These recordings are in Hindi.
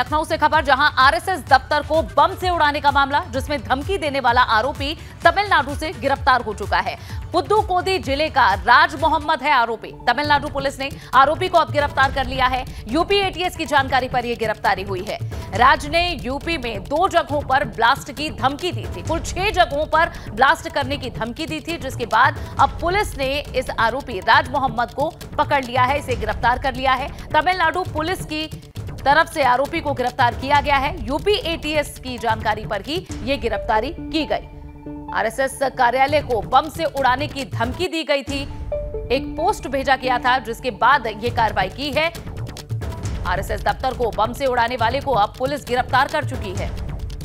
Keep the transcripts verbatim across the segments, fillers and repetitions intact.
लखनऊ से खबर, जहां आरएसएस दफ्तर को बम से उड़ाने का मामला, जिसमें धमकी देने वाला आरोपी तमिलनाडु से गिरफ्तार हो चुका है। पुदुकोदी जिले का राज मोहम्मद है आरोपी। तमिलनाडु पुलिस ने आरोपी को अब गिरफ्तार कर लिया है। यूपी एटीएस की जानकारी पर यह गिरफ्तारी हुई है। राज ने यूपी में दो जगहों पर ब्लास्ट की धमकी दी थी, कुल छह जगहों पर ब्लास्ट करने की धमकी दी थी, जिसके बाद अब पुलिस ने इस आरोपी राज मोहम्मद को पकड़ लिया है, इसे गिरफ्तार कर लिया है। तमिलनाडु पुलिस की तरफ से आरोपी को गिरफ्तार किया गया है। यूपी एटीएस की जानकारी पर ही यह गिरफ्तारी की गई। आरएसएस कार्यालय को बम से उड़ाने की धमकी दी गई थी, एक पोस्ट भेजा गया था, जिसके बाद यह कार्रवाई की है। आरएसएस दफ्तर को बम से उड़ाने वाले को अब पुलिस गिरफ्तार कर चुकी है।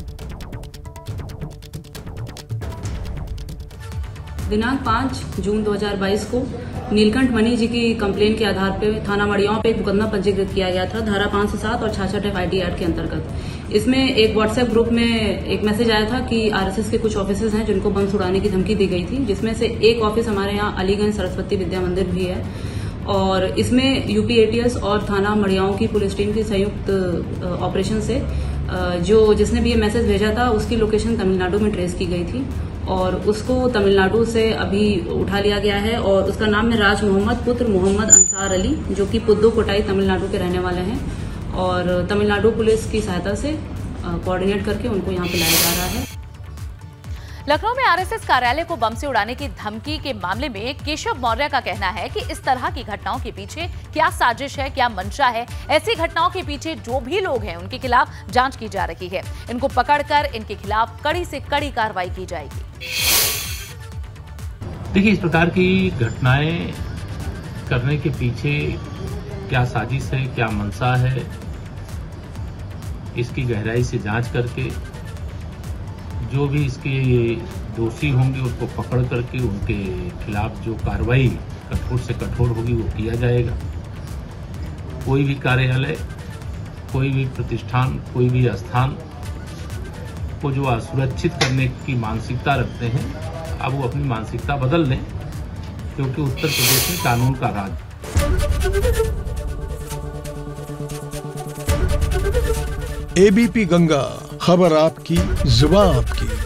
दिनांक पाँच जून दो हज़ार बाईस को नीलकंठ मणि जी की कंप्लेन के आधार पर थाना मड़ियाओं पे एक मुकदमा पंजीकृत किया गया था, धारा पाँच सौ सात और छाछठ एफ आई टी एक्ट के अंतर्गत। इसमें एक व्हाट्सएप ग्रुप में एक मैसेज आया था कि आरएसएस के कुछ ऑफिसर्स हैं जिनको बम उड़ाने की धमकी दी गई थी, जिसमें से एक ऑफिस हमारे यहाँ अलीगंज सरस्वती विद्या मंदिर भी है। और इसमें यूपी एटीएस और थाना मड़ियाओं की पुलिस टीम की संयुक्त ऑपरेशन से जो जिसने भी ये मैसेज भेजा था उसकी लोकेशन तमिलनाडु में ट्रेस की गई थी और उसको तमिलनाडु से अभी उठा लिया गया है। और उसका नाम है राज मोहम्मद पुत्र मोहम्मद अंसार अली, जो कि पुदुकोटाई तमिलनाडु के रहने वाले हैं। और तमिलनाडु पुलिस की सहायता से कोऑर्डिनेट करके उनको यहाँ पे लाया जा रहा है। लखनऊ में आरएसएस कार्यालय को बम से उड़ाने की धमकी के मामले में केशव मौर्य का कहना है कि इस तरह की घटनाओं के पीछे क्या साजिश है, क्या मंशा है। ऐसी घटनाओं के पीछे जो भी लोग हैं उनके खिलाफ जांच की जा रही है। इनको पकड़कर इनके खिलाफ कड़ी से कड़ी कार्रवाई की जाएगी। देखिए, इस प्रकार की घटनाएं करने के पीछे क्या साजिश है, क्या मंशा है, इसकी गहराई से जांच करके जो भी इसके दोषी होंगे उनको पकड़ करके उनके खिलाफ जो कार्रवाई कठोर से कठोर होगी वो किया जाएगा। कोई भी कार्यालय, कोई भी प्रतिष्ठान, कोई भी स्थान को जो असुरक्षित करने की मानसिकता रखते हैं, अब वो अपनी मानसिकता बदल लें, क्योंकि उत्तर प्रदेश में कानून का राज। एबीपी गंगा, खबर आपकी, जुबान आपकी।